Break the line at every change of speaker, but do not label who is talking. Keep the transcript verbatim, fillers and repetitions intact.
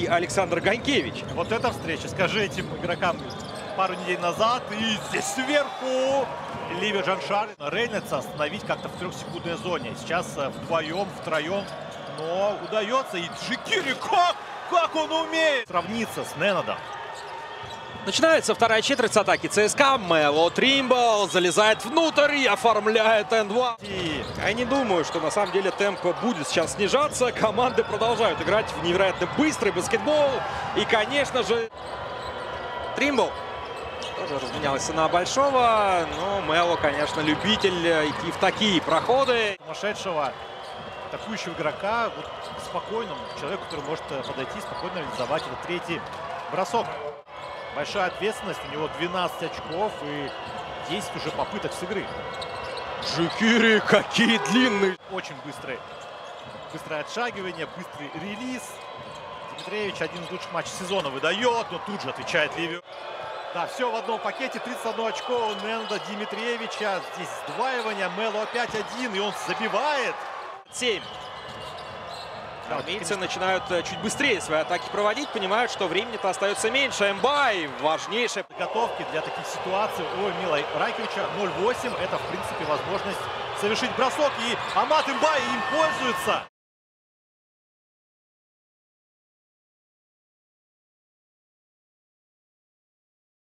Александр Ганькевич.
Вот эта встреча, скажи этим игрокам пару недель назад. И здесь сверху Ливия Джаншар. Рейнольдса остановить как-то в трехсекундной зоне. Сейчас вдвоем, втроем. Но удается. И Джикири, как, как он умеет сравниться с Ненадом.
Начинается вторая четверть с атаки ЦСКА. Мело Тримбл залезает внутрь и оформляет энд два. И я не думаю, что на самом деле темп будет сейчас снижаться. Команды продолжают играть в невероятно быстрый баскетбол. И, конечно же, Тримбл тоже разменялся на Большого. Но Мело, конечно, любитель идти в такие проходы.
Сумасшедшего атакующего игрока, вот спокойному человеку, который может подойти, спокойно реализовать этот третий бросок. Большая ответственность, у него двенадцать очков и десять уже попыток с игры.
Джикири, какие длинные!
Очень быстрый, быстрое отшагивание, быстрый релиз. Дмитриевич один из лучших матчей сезона выдает, но тут же отвечает Ливию. Да, все в одном пакете, тридцать одно очко у Ненада Дмитриевича. Здесь сдваивание, Мело опять один, и он забивает.
семь. Армейцы начинают чуть быстрее свои атаки проводить, понимают, что времени-то остается меньше. Эмбай, важнейшая
подготовки для таких ситуаций у Мила Райковича. ноль восемь, это в принципе возможность совершить бросок, и Амат Эмбай им пользуется.